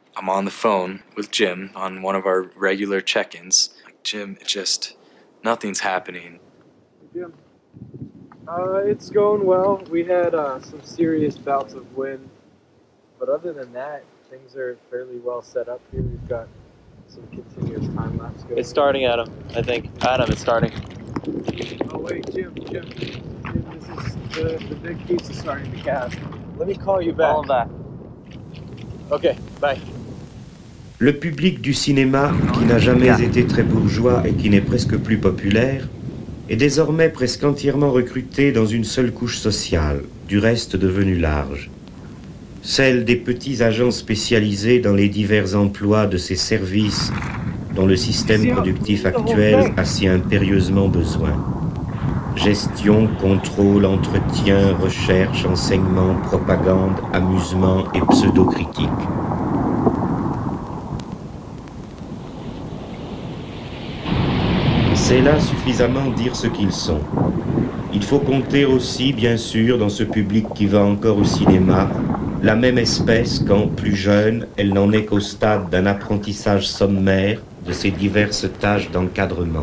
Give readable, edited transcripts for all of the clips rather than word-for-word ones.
I'm on the phone with Jim on one of our regular check-ins. Jim, nothing's happening. Jim, it's going well. We had some serious bouts of wind, but other than that, things are fairly well set up here. We've got some continuous time lapse going. It's starting, Adam. I think. Adam, it's starting. Oh wait, Jim, this is the big pizza starting to cast. Let me call you back. All of that. Okay, bye. Le public du cinéma, qui n'a jamais été très bourgeois et qui n'est presque plus populaire, est désormais presque entièrement recruté dans une seule couche sociale, du reste devenue large. Celle des petits agents spécialisés dans les divers emplois de ces services dont le système productif actuel a si impérieusement besoin. Gestion, contrôle, entretien, recherche, enseignement, propagande, amusement et pseudo-critique. C'est là suffisamment dire ce qu'ils sont. Il faut compter aussi, bien sûr, dans ce public qui va encore au cinéma, la même espèce quand, plus jeune, elle n'en est qu'au stade d'un apprentissage sommaire de ses diverses tâches d'encadrement.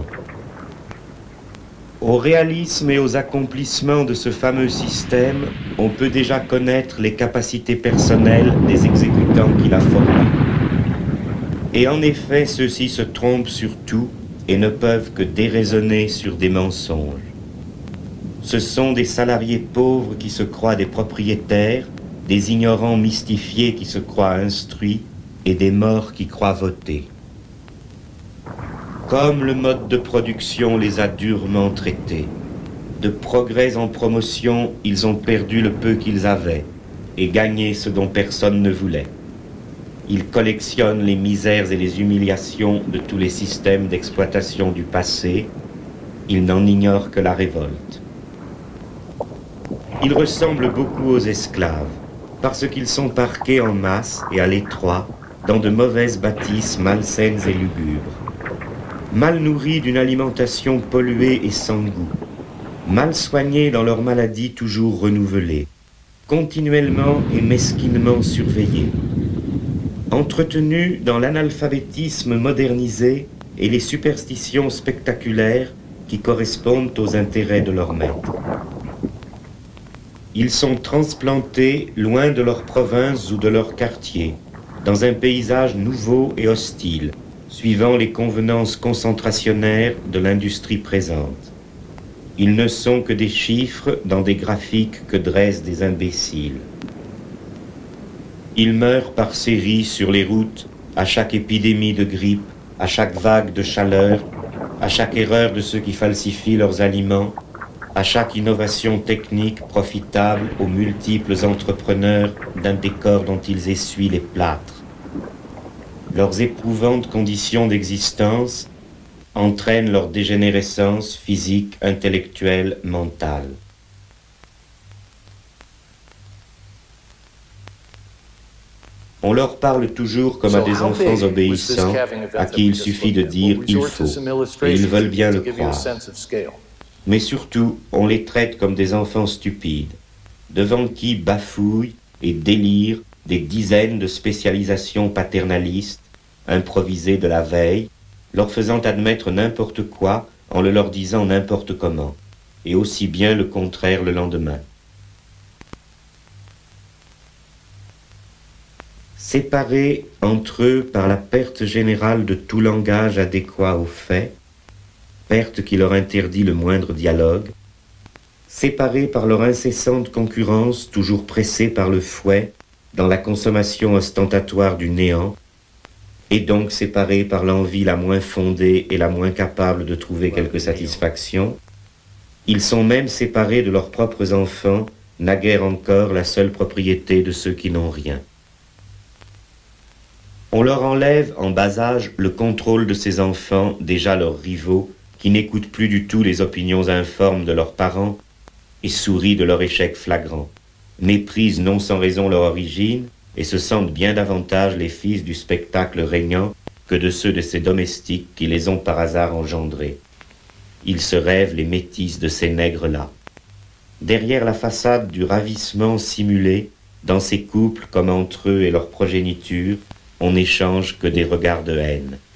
Au réalisme et aux accomplissements de ce fameux système, on peut déjà connaître les capacités personnelles des exécutants qui l'a formé. Et en effet, ceux-ci se trompent sur tout et ne peuvent que déraisonner sur des mensonges. Ce sont des salariés pauvres qui se croient des propriétaires, des ignorants mystifiés qui se croient instruits et des morts qui croient voter. Comme le mode de production les a durement traités, de progrès en promotion, ils ont perdu le peu qu'ils avaient et gagné ce dont personne ne voulait. Ils collectionnent les misères et les humiliations de tous les systèmes d'exploitation du passé. Ils n'en ignorent que la révolte. Ils ressemblent beaucoup aux esclaves, parce qu'ils sont parqués en masse et à l'étroit dans de mauvaises bâtisses malsaines et lugubres. Mal nourris d'une alimentation polluée et sans goût, mal soignés dans leurs maladies toujours renouvelées, continuellement et mesquinement surveillés, entretenus dans l'analphabétisme modernisé et les superstitions spectaculaires qui correspondent aux intérêts de leurs maîtres. Ils sont transplantés loin de leur province ou de leur quartier, dans un paysage nouveau et hostile, suivant les convenances concentrationnaires de l'industrie présente. Ils ne sont que des chiffres dans des graphiques que dressent des imbéciles. Ils meurent par séries sur les routes, à chaque épidémie de grippe, à chaque vague de chaleur, à chaque erreur de ceux qui falsifient leurs aliments, à chaque innovation technique profitable aux multiples entrepreneurs d'un décor dont ils essuient les plâtres. Leurs éprouvantes conditions d'existence entraînent leur dégénérescence physique, intellectuelle, mentale. On leur parle toujours comme à des enfants obéissants, à qui il suffit de dire « il faut », et ils veulent bien le croire. Mais surtout, on les traite comme des enfants stupides, devant qui bafouillent et délirent des dizaines de spécialisations paternalistes, improvisées de la veille, leur faisant admettre n'importe quoi en le leur disant n'importe comment, et aussi bien le contraire le lendemain. Séparés entre eux par la perte générale de tout langage adéquat aux faits, perte qui leur interdit le moindre dialogue, séparés par leur incessante concurrence, toujours pressés par le fouet, dans la consommation ostentatoire du néant, et donc séparés par l'envie la moins fondée et la moins capable de trouver quelque satisfaction, ils sont même séparés de leurs propres enfants, naguère encore la seule propriété de ceux qui n'ont rien. On leur enlève en bas âge le contrôle de ces enfants, déjà leurs rivaux, qui n'écoutent plus du tout les opinions informes de leurs parents et sourient de leur échec flagrant, méprisent non sans raison leur origine et se sentent bien davantage les fils du spectacle régnant que de ceux de ces domestiques qui les ont par hasard engendrés. Ils se rêvent les métis de ces nègres-là. Derrière la façade du ravissement simulé, dans ces couples comme entre eux et leur progéniture, on n'échange que des regards de haine.